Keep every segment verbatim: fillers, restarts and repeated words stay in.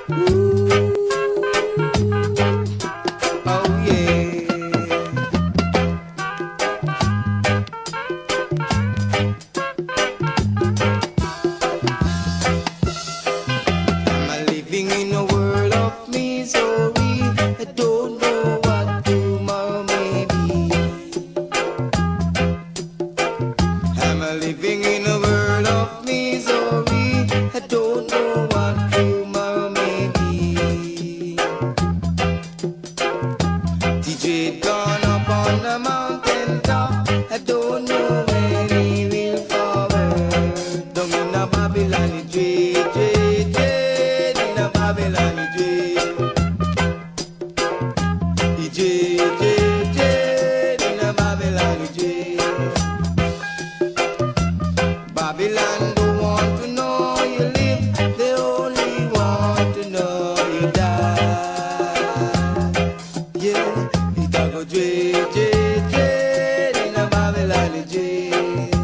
Oh yeah. I'm living in a world of misery. I don't know what tomorrow may be. I'm living in a world of misery. I don't know what tomorrow may be. D J gone up on the mountain top. I don't know when he will forward. Down in a Babylon, J J J, in a Babylon, J J J J, in a Babylon, J. Babylon don't want to know you live, they only want to know you die. Yeah, it a go J J J, in a Babylon, J.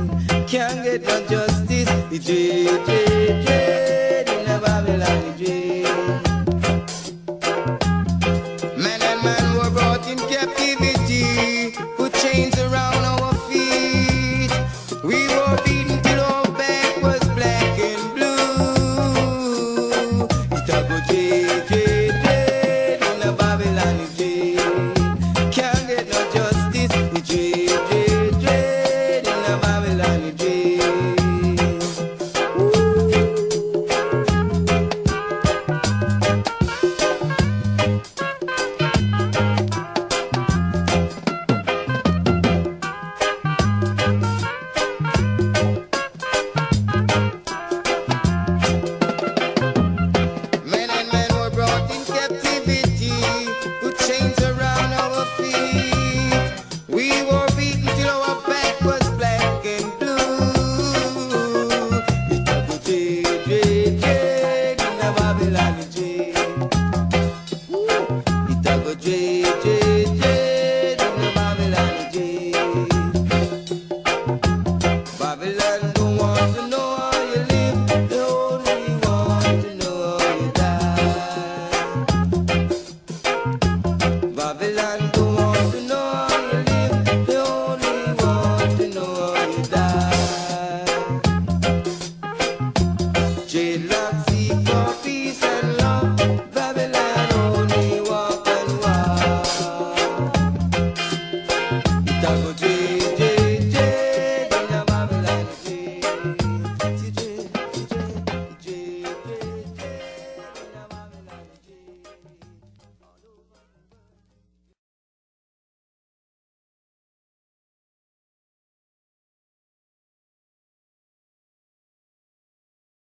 Can't get no justice, J J J, in a Babylon, J.